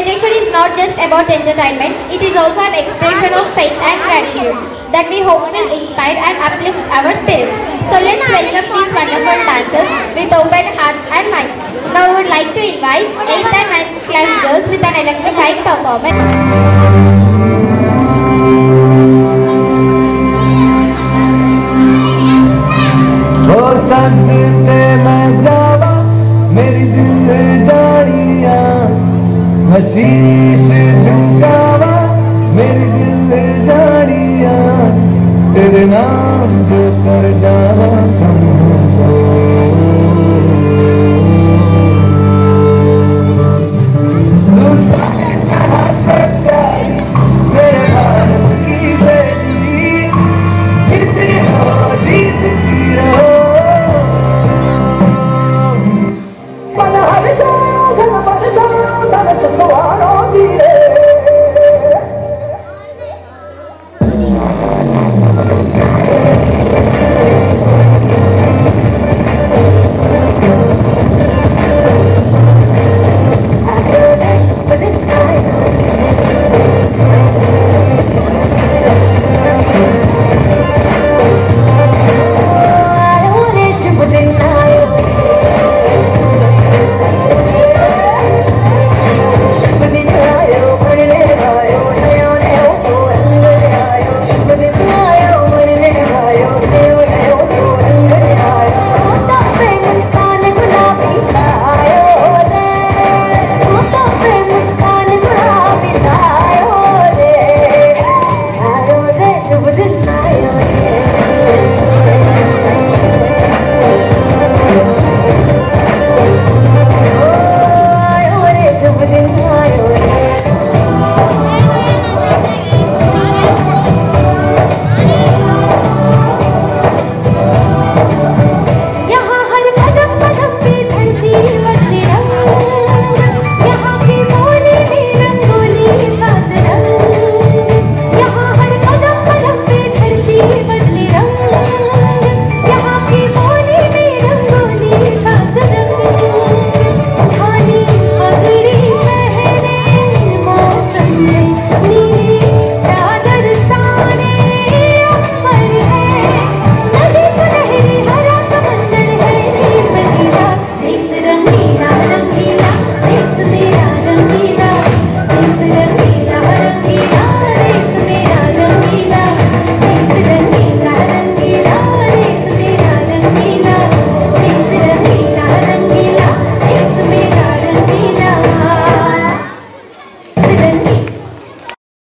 Celebration is not just about entertainment, it is also an expression of faith and gratitude that we hope will inspire and uplift our spirit. So let's welcome these wonderful dancers with open hearts and minds. Now I would like to invite 8th and 9th class girls with an electrifying performance. सकते मैं जावा मेरी दिल जानिया शीश झुकावा मेरी दिल जानिया तेरे नाम जो कर जावा